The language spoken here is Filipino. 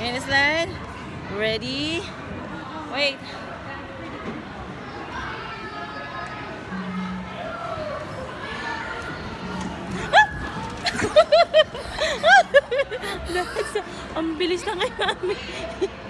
And slide. Ready? Wait. Ang bilis na kay Mami.